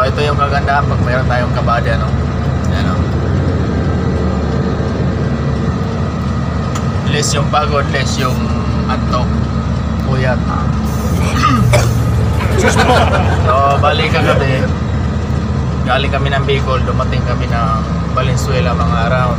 ito yung kagandahan pag mayroon tayong kabady, ano. Ano. Less yung pagod, less yung antok, puyat. So balik kagabi, galing kami ng Bicol, dumating kami ng Valenzuela mga around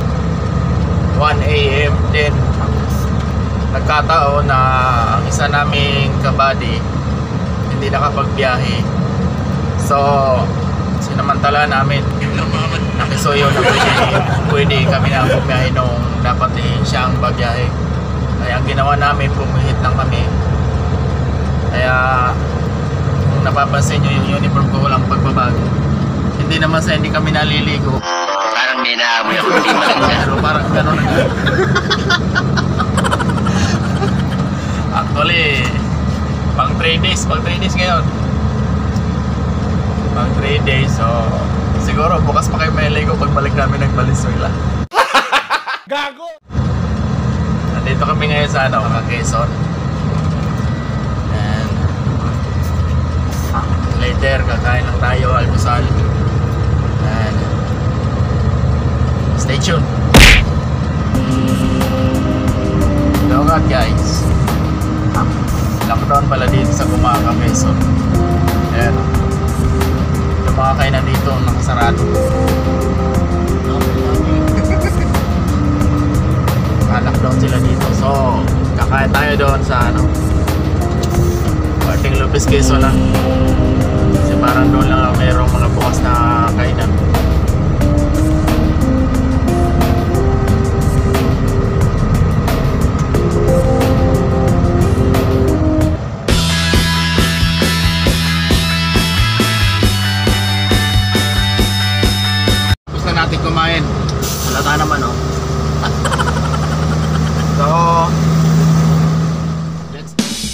1 AM. Then nagkataon na ang isa naming kabady hindi nakapagbiyahe, so sinamantala namin, nakisuyo na pwede kami na bumiyahe nung dapat siya ang babiyahe. Kaya ang ginawa namin, pumihit lang kami. Kaya kung napapansin nyo yung uniform ko, walang pagbabago. Hindi naman sa hindi kami naliligo, Parang may naamoy ako, hindi malangga. pero parang gano'n na gano'n. Actually pang 3 days ngayon, pang 3 days. So siguro bukas pa kayo may ligo pagbalik namin ng Valenzuela. Gago! Nandito kami ngayon sa ano, Quezon. And later kakain lang tayo, almusal. And stay tuned. So God guys, lockdown pala dito sa Gumaca, Quezon. And yung mga kainan dito nakasarado. Lockdown sila dito. So kakain tayo doon sa ano, Marting Lopez, Quezon lang. Kasi parang doon lang mayroong mga bukas na kainan. Gusto natin kumain. Halata naman, oh. So let's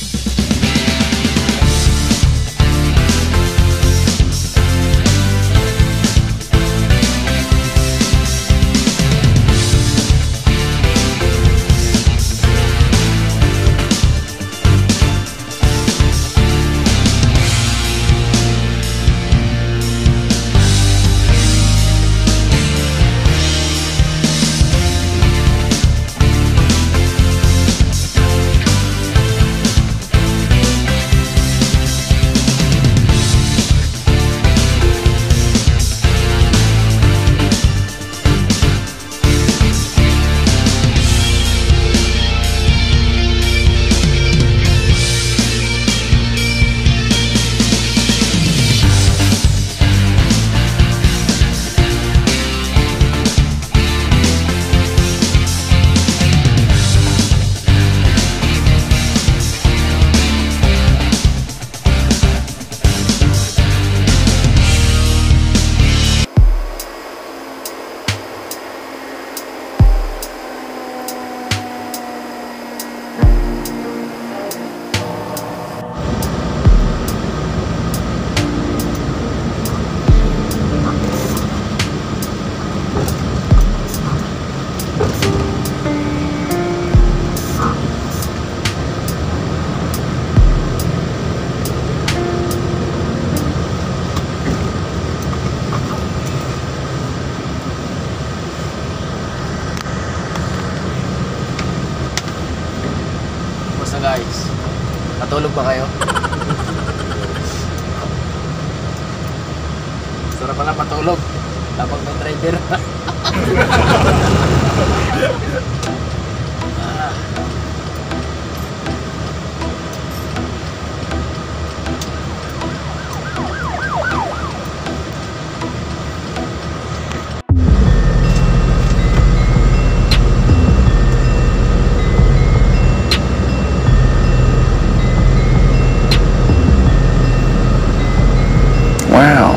guys, natulog ba kayo? Sarap pala matulog kapag may driver. Wow.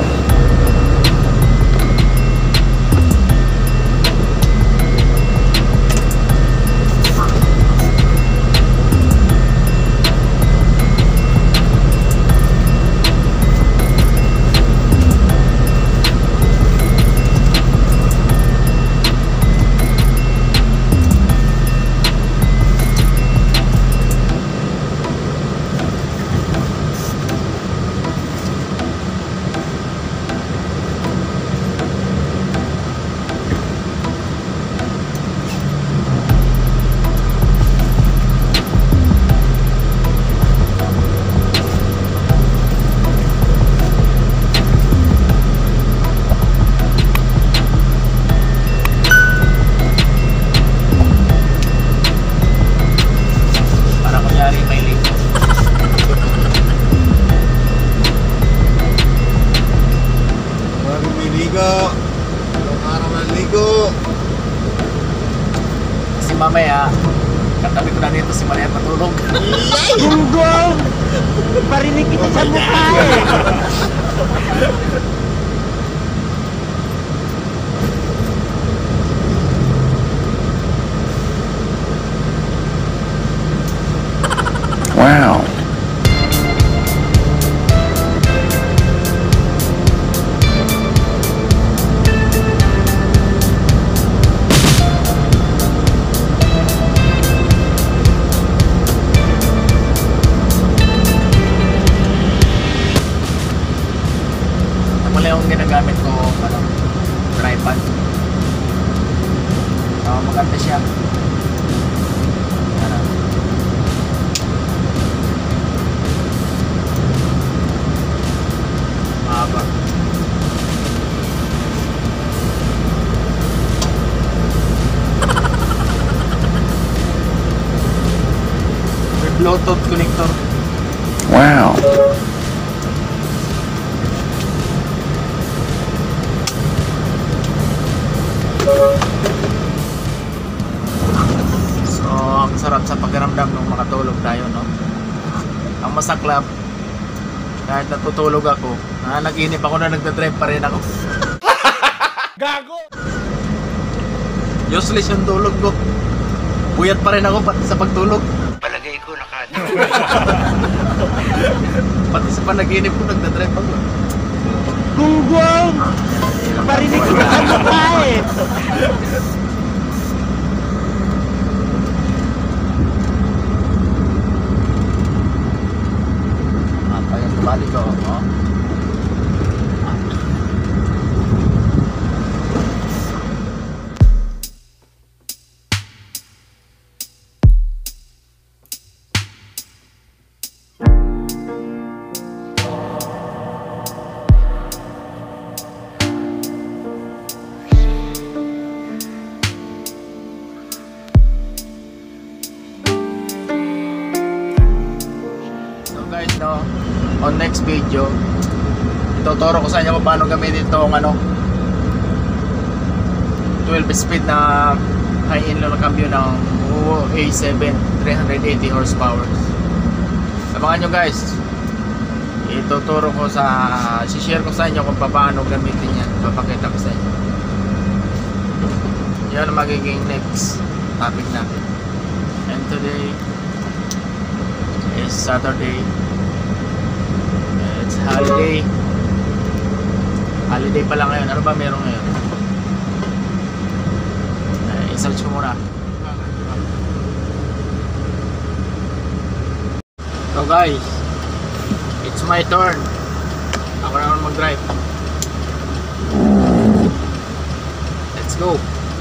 mamaya, katabi ko na dito si Maria matulog. Gunggong! Parinig kita sa mukha eh! Wow. Muli yung ginagamit ko, tripod. So, maganda siya. Ano? Mahaba. May Bluetooth connector. Wow. So, ang sarap sa pakiramdam nung makatulog tayo, no? Ang masaklap, kahit natutulog ako, naginip ako na nagdadrive pa rin ako. Gago! Useless yung tulog ko. Buyat pa rin ako pati sa pagtulog. Palagay ko Pati sa panaginip ko, nagdadrive ako. Gunggong! Parinig kita sa mukha eh! Apa yung balik ko, oh? Guys, no, on next video ituturo ko sa inyo kung paano gamitin itong 12 speed na high inline na cambio ng A7 380 horsepower. Sabangan nyo guys, ituturo ko share ko sa inyo kung paano gamitin yan. Papakita ko sa inyo. Yan ang magiging next topic natin. And today is Saturday. It's holiday. Holiday pala ngayon. Ano ba meron ngayon? I-search ko muna. So guys, it's my turn. Ako na naman mag-drive. Let's go.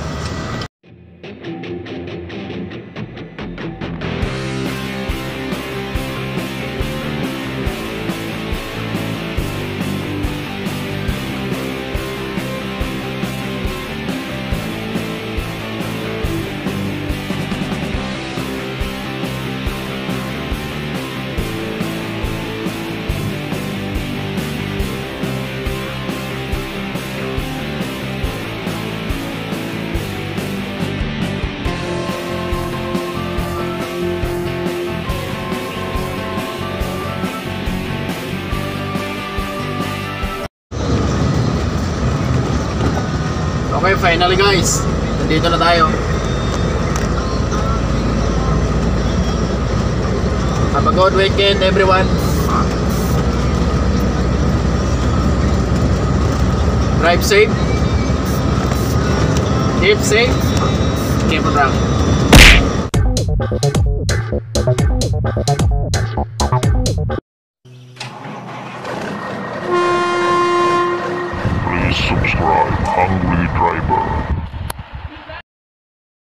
Okay, finally guys, nandito na tayo. Have a good weekend everyone. Drive safe, keep safe, keep on driving. Please subscribe Hungry Driver.